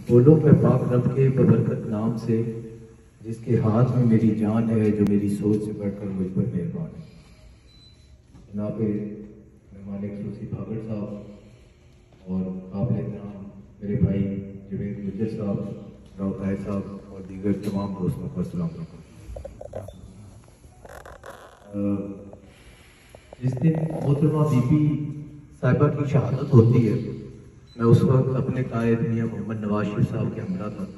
بولو میں پاک رب کے ببرکت نام سے جس کے ہاتھ میں میری جان ہے، جو میری سوچ سے بڑھ کر مجھ پر مہربان ہے۔ جناب مہمان خصوصی بھاگڑ صاحب اور قابل احترام میرے بھائی جوید گجر صاحب، راؤ طاہر صاحب اور دیگر تمام دوستوں کو السلام علیکم۔ جس دن محترمہ بی بی صاحبہ کی شہادت ہوتی ہے، میں اس وقت اپنے قائد میاں محمد نواز شریف صاحب کے ہمراہ تھا۔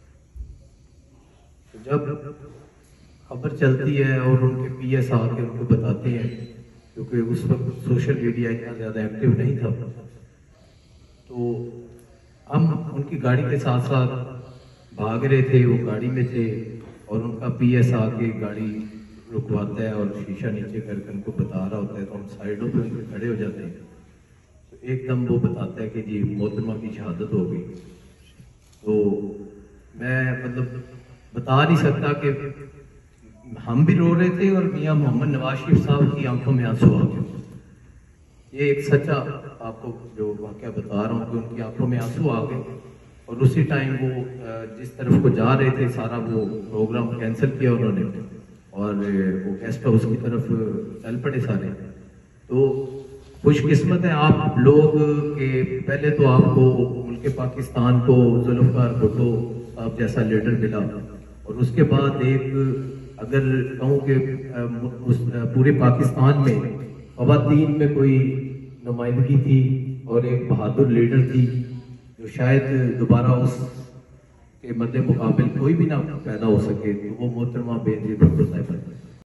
جب خبر چلتی ہے اور ان کے پی ایس آ کے ان کو بتاتے ہیں، کیونکہ اس وقت سوشل میڈیا اتنا زیادہ ایکٹیو نہیں تھا، تو ہم ان کی گاڑی کے ساتھ ساتھ بھاگ رہے تھے، وہ گاڑی میں تھے اور ان کا پی ایس آ کے گاڑی رکواتا ہے اور شیشہ نیچے کر کے ان کو بتا رہا ہوتا ہے، تو ہم سائڈوں پہ ان کے کھڑے ہو جاتے ہیں۔ تو ایک دم وہ بتاتا ہے کہ جی محترمہ کی شہادت ہو گئی۔ تو میں بتا نہیں سکتا کہ ہم بھی رو رہے تھے اور میاں محمد نواز شریف صاحب کی آنکھوں میں آنسو آ گئے۔ یہ ایک سچا آپ کو جو واقعہ بتا رہا ہوں کہ ان کی آنکھوں میں آنسو آ گئے، اور اسی ٹائم وہ جس طرف کو جا رہے تھے سارا وہ پروگرام کینسل کیا انہوں نے، اور وہ گیسٹ ہاؤس کی طرف چل پڑے سارے۔ تو خوش قسمت ہیں آپ لوگ کہ پہلے تو آپ کو ملک پاکستان کو ذوالفقار بھٹو صاحب جیسا لیڈر ملا، اور اس کے بعد ایک اگر کہوں کہ پورے پاکستان میں خواتین میں کوئی نمائندگی تھی اور ایک بہادر لیڈر تھی جو شاید دوبارہ اس کے مد مقابل کوئی بھی نہ پیدا ہو سکے، تو وہ محترمہ بینظیر بھٹو صاحبہ۔